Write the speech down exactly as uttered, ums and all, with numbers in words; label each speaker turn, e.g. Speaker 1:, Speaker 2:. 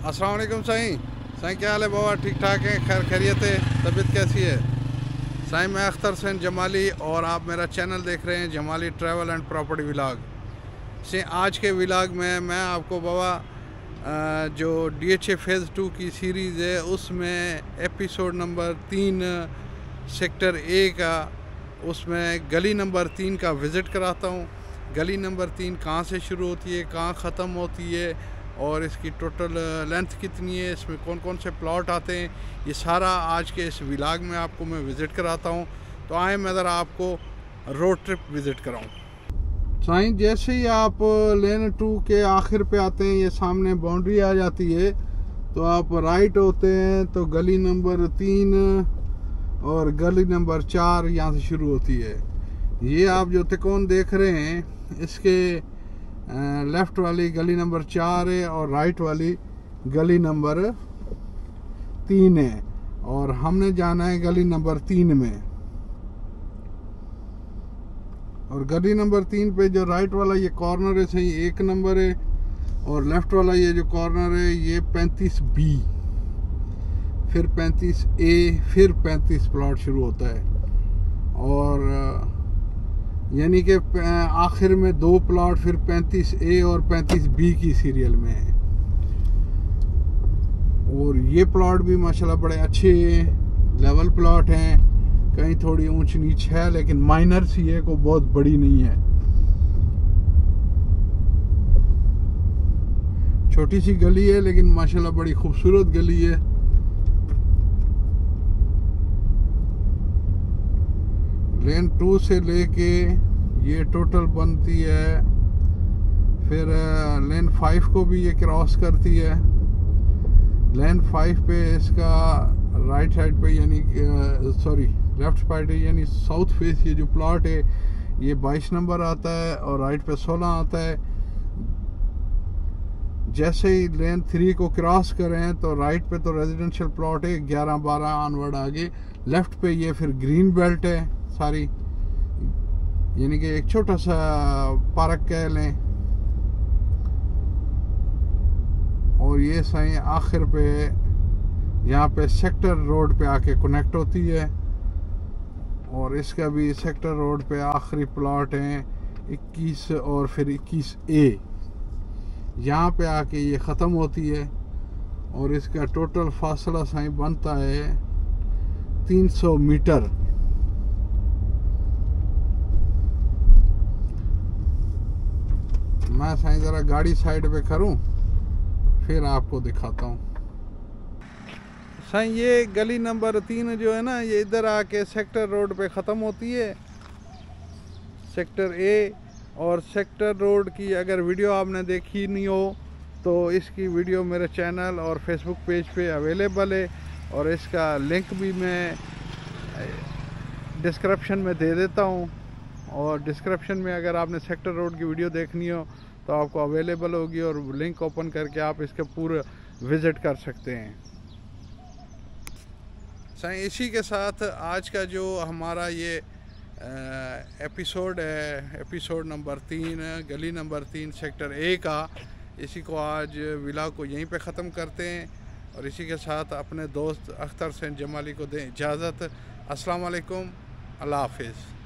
Speaker 1: अस्सलाम-ओ-अलैकुम साईं। साईं क्या हाल है बाबा? ठीक ठाक है? खैर खैरियत है? तबीयत कैसी है साईं? मैं अख्तर जमाली और आप मेरा चैनल देख रहे हैं Jamali travel and property vlog से। आज के व्लॉग में मैं आपको बाबा जो D H A phase two की सीरीज़ है उसमें एपिसोड नंबर तीन सेक्टर ए का, उसमें गली नंबर तीन का विज़िट कराता हूँ। गली नंबर तीन कहाँ से शुरू होती है, कहाँ ख़त्म होती है और इसकी टोटल लेंथ कितनी है, इसमें कौन कौन से प्लॉट आते हैं, ये सारा आज के इस व्लॉग में आपको मैं विज़िट कराता हूँ। तो आए मैं ज़रा आपको रोड ट्रिप विज़िट कराऊँ। साईं जैसे ही आप लेन टू के आखिर पे आते हैं, ये सामने बाउंड्री आ जाती है, तो आप राइट होते हैं तो गली नंबर तीन और गली नंबर चार यहाँ से शुरू होती है। ये आप जो तिकोन देख रहे हैं इसके लेफ़्ट वाली गली नंबर चार है और राइट वाली गली नंबर तीन है, और हमने जाना है गली नंबर तीन में। और गली नंबर तीन पे जो राइट वाला ये कॉर्नर है सही एक नंबर है, और लेफ़्ट वाला ये जो कॉर्नर है ये पैंतीस बी, फिर पैंतीस ए, फिर पैंतीस प्लॉट शुरू होता है। और यानी कि आखिर में दो प्लॉट फिर पैंतीस ए और पैंतीस बी की सीरियल में है। और ये प्लॉट भी माशाल्लाह बड़े अच्छे लेवल प्लॉट हैं, कहीं थोड़ी ऊंच नीच है लेकिन माइनर सी है, को बहुत बड़ी नहीं है। छोटी सी गली है लेकिन माशाल्लाह बड़ी खूबसूरत गली है। लेन टू से लेके ये टोटल बनती है, फिर लेन फाइव को भी ये क्रॉस करती है। लेन फाइव पे इसका राइट साइड पे यानी सॉरी लेफ्ट साइड है यानी साउथ फेस ये जो प्लॉट है ये बाईस नंबर आता है और राइट पे सोलह आता है। जैसे ही लेन थ्री को क्रॉस करें तो राइट पे तो रेजिडेंशियल प्लॉट है ग्यारह बारह ऑनवर्ड आगे, लेफ्ट पे ये फिर ग्रीन बेल्ट है सारी, यानी कि एक छोटा सा पार्क कह लें। और ये सही आखिर पे यहाँ पे सेक्टर रोड पे आके कनेक्ट होती है, और इसका भी सेक्टर रोड पे आखिरी प्लॉट हैं इक्कीस और फिर इक्कीस ए, यहाँ पे आके ये ख़त्म होती है। और इसका टोटल फासला सही बनता है तीन सौ मीटर। मैं सही ज़रा गाड़ी साइड पे करूं फिर आपको दिखाता हूं। सही ये गली नंबर तीन जो है ना ये इधर आके सेक्टर रोड पे ख़त्म होती है, सेक्टर ए। और सेक्टर रोड की अगर वीडियो आपने देखी नहीं हो तो इसकी वीडियो मेरे चैनल और फेसबुक पेज पे अवेलेबल है, और इसका लिंक भी मैं डिस्क्रिप्शन में दे देता हूँ। और डिस्क्रिप्शन में अगर आपने सेक्टर रोड की वीडियो देखनी हो तो आपको अवेलेबल होगी, और लिंक ओपन करके आप इसके पूरे विज़िट कर सकते हैं। सही इसी के साथ आज का जो हमारा ये एपिसोड है, एपिसोड नंबर तीन गली नंबर तीन सेक्टर ए का, इसी को आज व्लॉग को यहीं पे ख़त्म करते हैं। और इसी के साथ अपने दोस्त अख्तर जमाली को दें इजाज़त। अस्सलाम वालेकुम, अल्लाह हाफिज़।